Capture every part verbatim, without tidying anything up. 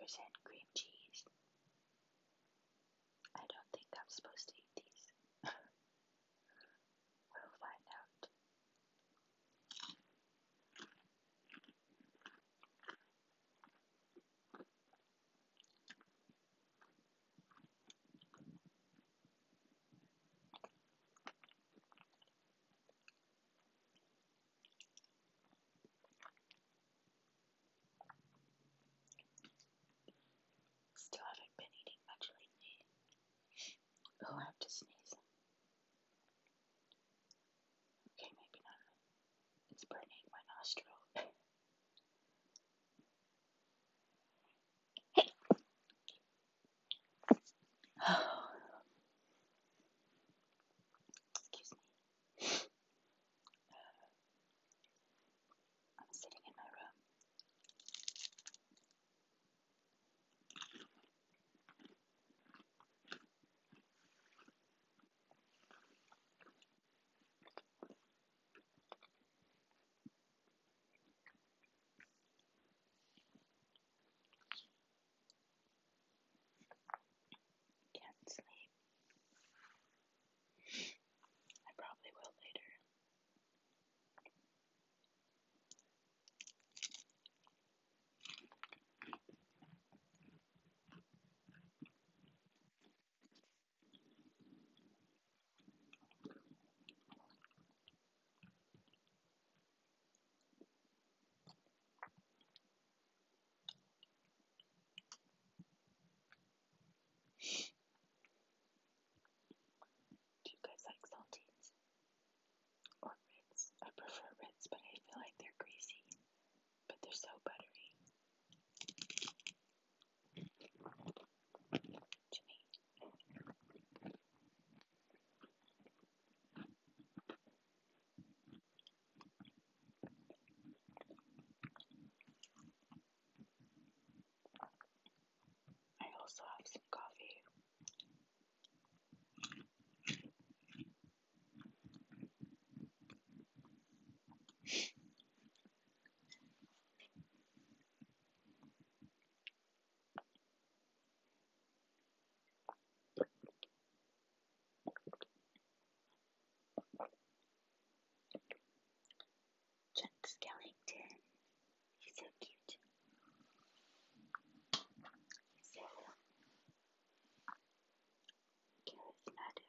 percent cream cheese. I don't think I'm supposed to eat these. We'll find out. Still haven't been eating much lately. Oh, I have to sneeze. Okay, maybe not. It's burning my nostril. Oh, excuse me. Uh, I'm sitting in my room. Can't sleep. I probably will later. Do you guys like saltines? Or Ritz? I prefer Ritz, but I feel like they're greasy. But they're so buttery. To me. I also have some coffee. Jack Skellington. He's so cute. So charismatic.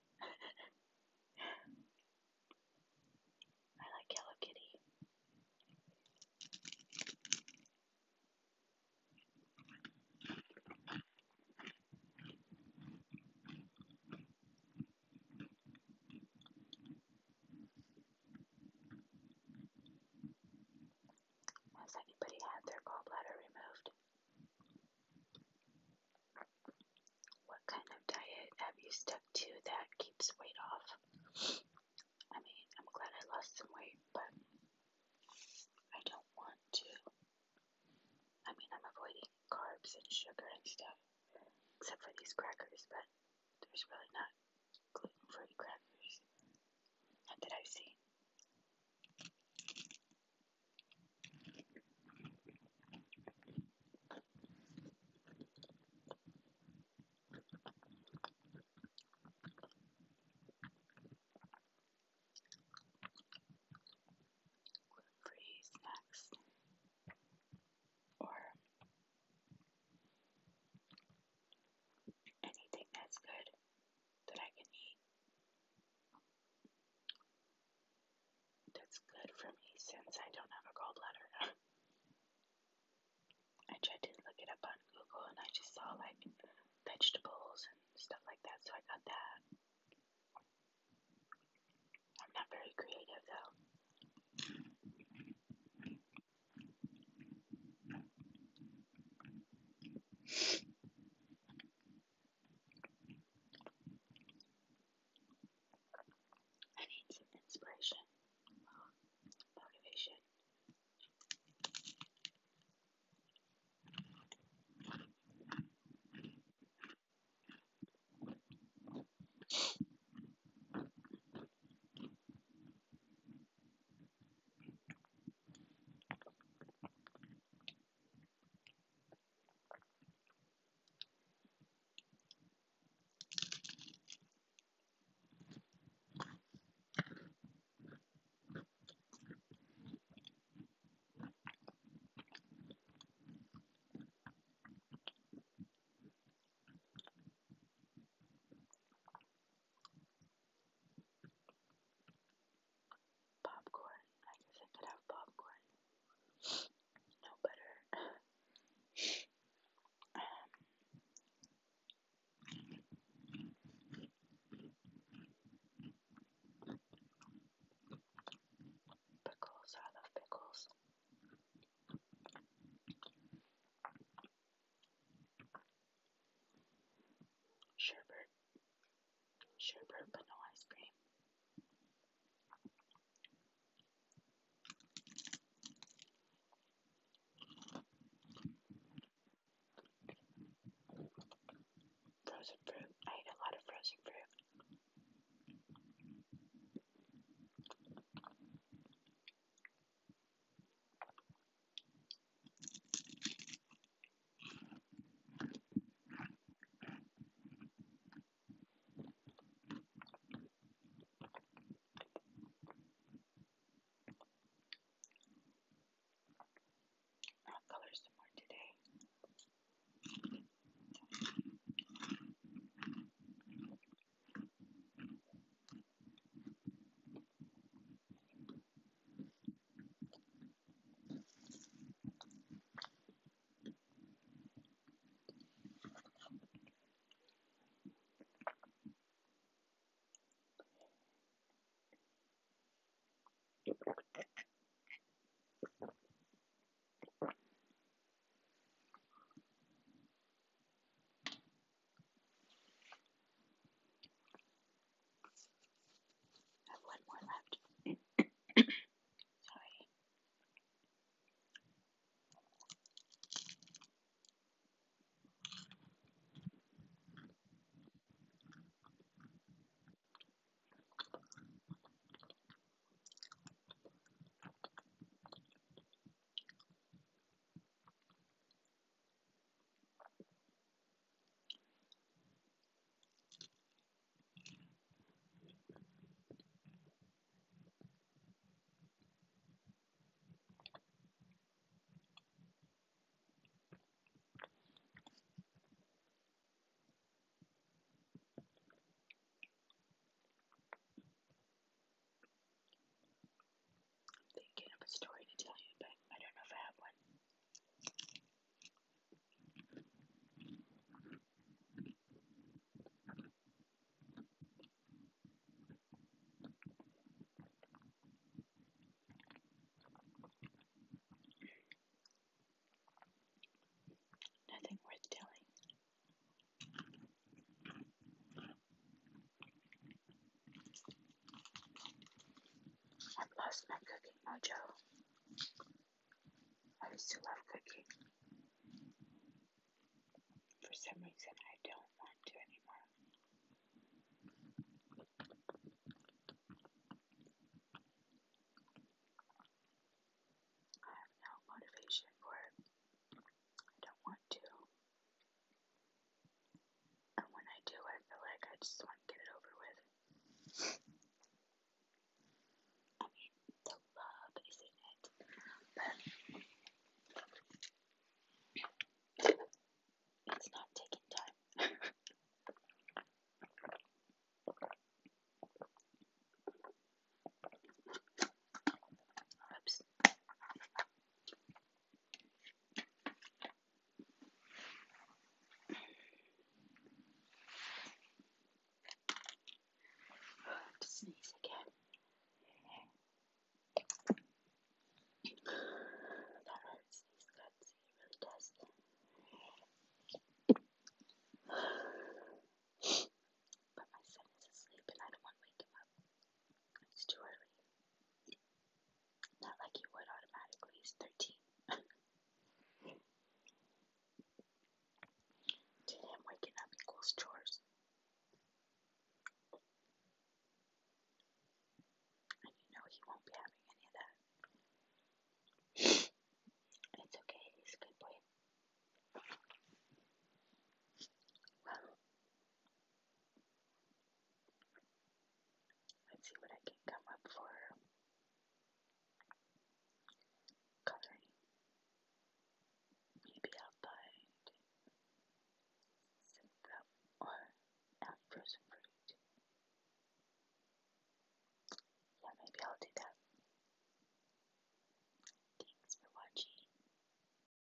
I like Hello Kitty. Has anybody had their gallbladder removed? What kind of diet have you stuck to that keeps weight off? I mean, I'm glad I lost some weight, but I don't want to. I mean, I'm avoiding carbs and sugar and stuff, except for these crackers, but there's really not gluten-free crackers. Not that I've seen. Gluten-free snacks. Or anything that's good that I can eat. That's good for me since I don't have a gallbladder. I tried to look it up on Google and I just saw like vegetables and stuff like that, so I got that. I'm not very creative though. I need some inspiration, motivation. sherbet, but no ice cream. Frozen fruit. I eat a lot of frozen fruit. I'll color some more today. I have one more left. Sorry. Thinking of a story to tell you, but I don't know if I have one. Nothing worth telling. I've lost my cooking mojo. I used to love cooking. For some reason, I don't want to anymore.